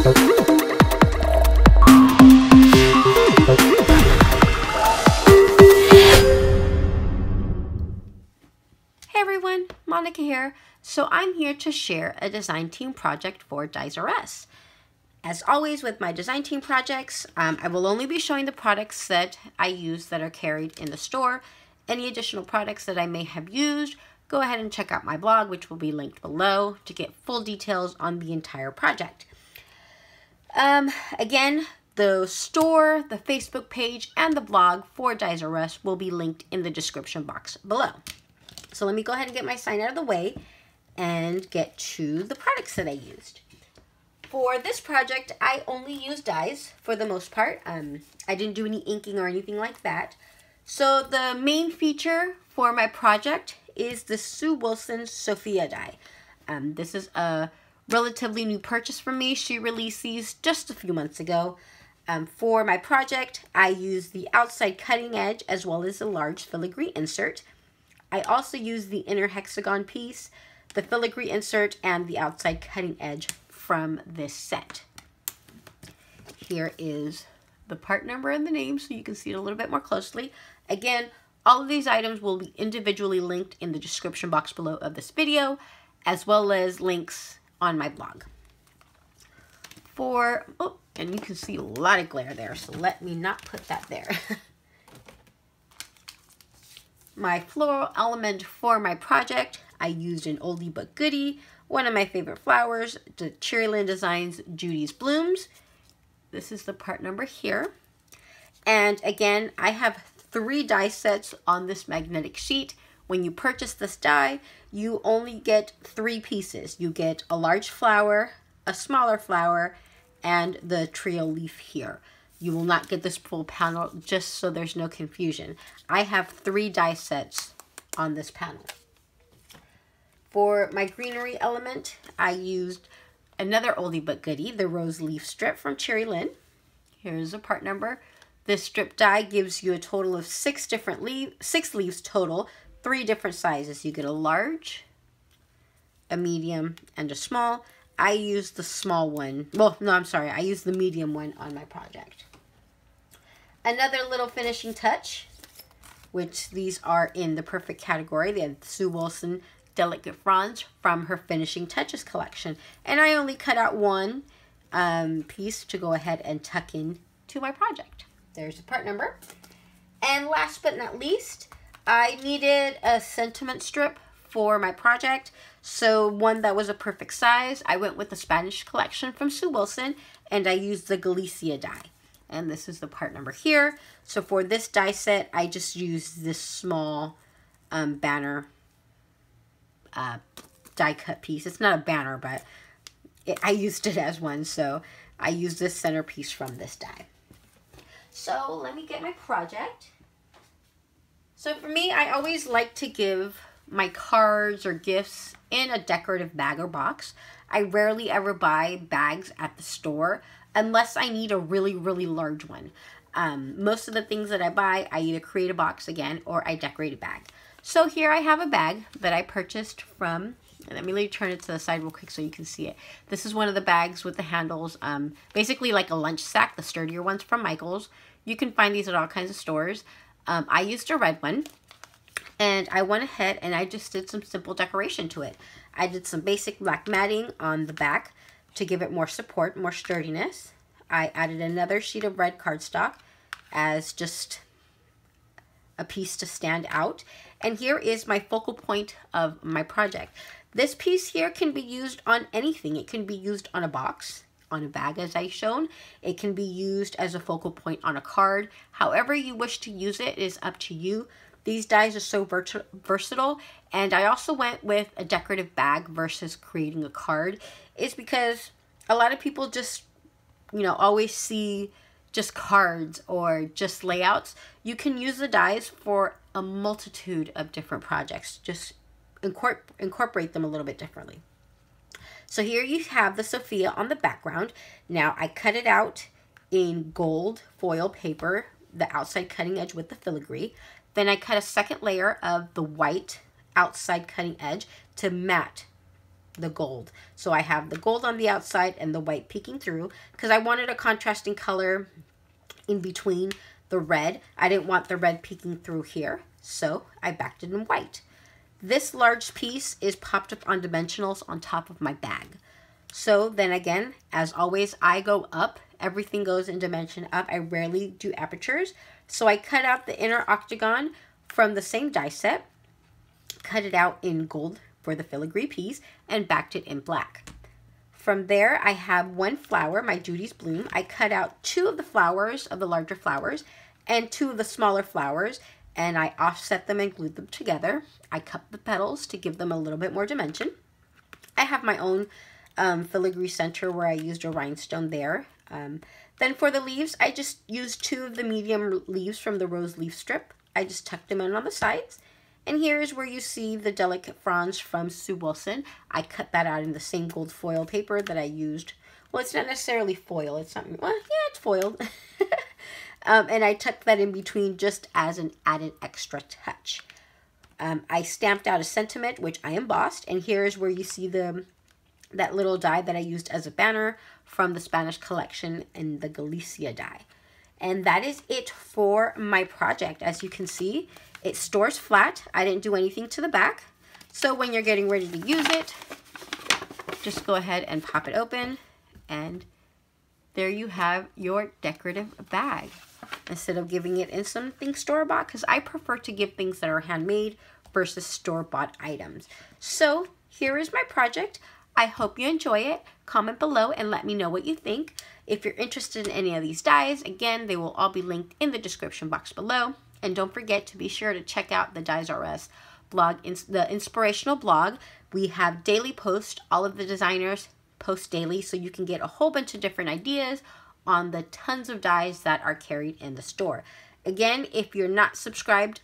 Hey everyone, Monica here. So I'm here to share a design team project for Dies R Us. As always with my design team projects, I will only be showing the products that I use that are carried in the store. Any additional products that I may have used, go ahead and check out my blog, which will be linked below to get full details on the entire project. Again, the store, the Facebook page, and the blog for Dies R Us will be linked in the description box below. So let me go ahead and get my sign out of the way and get to the products that I used. For this project, I only used dies for the most part. I didn't do any inking or anything like that. So the main feature for my project is the Sue Wilson Sophia die. This is a relatively new purchase for me. She released these just a few months ago. For my project, I used the outside cutting edge as well as a large filigree insert. I also used the inner hexagon piece, the filigree insert, and the outside cutting edge from this set. Here is the part number and the name so you can see it a little bit more closely. Again, all of these items will be individually linked in the description box below of this video, as well as links on my blog. And you can see a lot of glare there, so let me not put that there. My floral element for my project, I used an oldie but goodie, one of my favorite flowers, the Cherryland Designs Judy's Blooms. This is the part number here. And again, I have 3 die sets on this magnetic sheet. When you purchase this die, you only get 3 pieces. You get a large flower, a smaller flower, and the trio leaf here. You will not get this full panel, just so there's no confusion. I have 3 die sets on this panel. For my greenery element, I used another oldie but goodie, the rose leaf strip from Cherryland. Here's a part number. This strip die gives you a total of 6 leaves total, 3 different sizes. You get a large, a medium, and a small. I used the small one. Well, no, I'm sorry. I used the medium one on my project. Another little finishing touch, which these are in the perfect category. They have Sue Wilson Delicate Fronds from her Finishing Touches collection. And I only cut out 1 piece to go ahead and tuck in to my project. There's the part number. And last but not least, I needed a sentiment strip for my project. So one that was a perfect size. I went with the Spanish collection from Sue Wilson, and I used the Galicia die. And this is the part number here. So for this die set, I just used this small banner die cut piece. It's not a banner, but I used it as one. So I used this centerpiece from this die. So let me get my project. So for me, I always like to give my cards or gifts in a decorative bag or box. I rarely ever buy bags at the store unless I need a really, really large one. Most of the things that I buy, I either create a box again or I decorate a bag. So here I have a bag that I purchased from, and let me turn it to the side real quick so you can see it. This is one of the bags with the handles, basically like a lunch sack, the sturdier ones from Michaels. You can find these at all kinds of stores. I used a red one, and I went ahead and I just did some simple decoration to it. I did some basic black matting on the back to give it more support, more sturdiness. I added another sheet of red cardstock as just a piece to stand out. And here is my focal point of my project. This piece here can be used on anything. It can be used on a box, on a bag as I've shown. It can be used as a focal point on a card. However you wish to use it is up to you. These dies are so versatile, and I also went with a decorative bag versus creating a card. It's because a lot of people just, always see just cards or just layouts. You can use the dies for a multitude of different projects. Just incorporate them a little bit differently. So here you have the Sophia on the background. Now I cut it out in gold foil paper, the outside cutting edge with the filigree. Then I cut a second layer of the white outside cutting edge to matte the gold. So I have the gold on the outside and the white peeking through because I wanted a contrasting color in between the red. I didn't want the red peeking through here, so I backed it in white. This large piece is popped up on dimensionals on top of my bag. So then again, as always, I go up. Everything goes in dimension up. I rarely do apertures. So I cut out the inner octagon from the same die set, cut it out in gold for the filigree piece, and backed it in black. From there, I have one flower, my Judy's Bloom. I cut out 2 of the flowers, of the larger flowers, and 2 of the smaller flowers, and I offset them and glued them together. I cut the petals to give them a little bit more dimension. I have my own filigree center where I used a rhinestone there. Then for the leaves, I just used 2 of the medium leaves from the rose leaf strip. I just tucked them in on the sides. And here's where you see the delicate fronds from Sue Wilson. I cut that out in the same gold foil paper that I used. Well, it's not necessarily foil. It's something, well, yeah, it's foiled. And I tucked that in between just as an added extra touch. I stamped out a sentiment, which I embossed. And here's where you see that little die that I used as a banner from the Spanish collection in the Galicia die. And that is it for my project. As you can see, it stores flat. I didn't do anything to the back. So when you're getting ready to use it, just go ahead and pop it open. And there you have your decorative bag. Instead of giving it in something store-bought, because I prefer to give things that are handmade versus store-bought items. So here is my project. I hope you enjoy it. Comment below and let me know what you think. If you're interested in any of these dies, again, they will all be linked in the description box below. And don't forget to be sure to check out the Dies R Us blog, the inspirational blog. We have daily posts. All of the designers post daily, so you can get a whole bunch of different ideas on the tons of dies that are carried in the store. Again, if you're not subscribed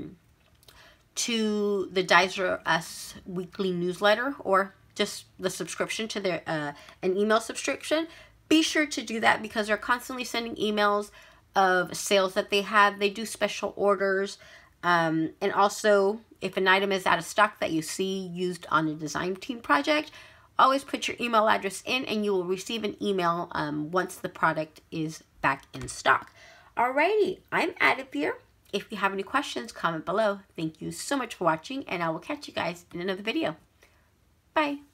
to the Dies R Us weekly newsletter, or just the subscription to their an email subscription, be sure to do that because they're constantly sending emails of sales that they have. They do special orders, and also if an item is out of stock that you see used on a design team project, always put your email address in and you will receive an email once the product is back in stock. Alrighty, I'm Adiphere. If you have any questions, comment below. Thank you so much for watching, and I will catch you guys in another video. Bye.